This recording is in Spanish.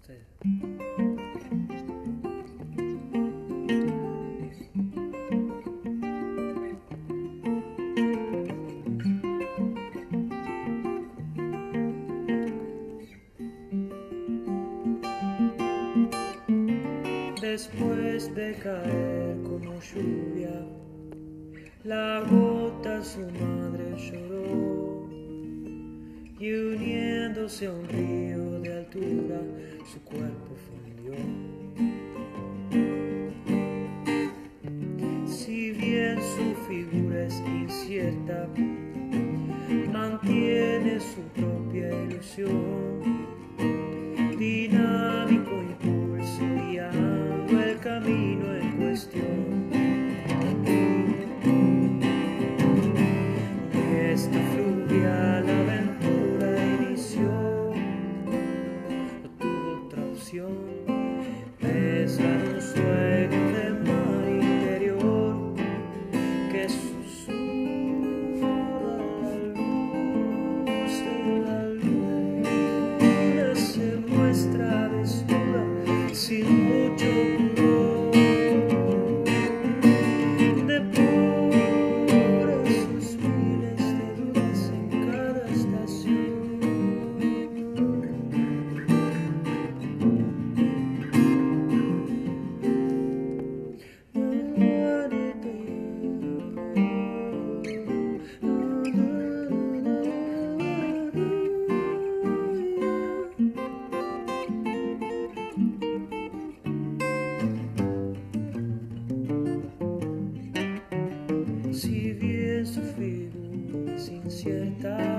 usted. Después de caer como lluvia, la gota su madre lloró, y uniéndose a un río de altura, su cuerpo fundió. Si bien su figura es incierta, mantiene su propia ilusión, dinámico impulso guiando el camino en cuestión. Esta fluvial aventura inició, no tuvo otra opción, pesa en un sueño de mar interior que susurra la luz de la luna, se muestra desnuda sin mucho pudor. Si bien su figura es incierta,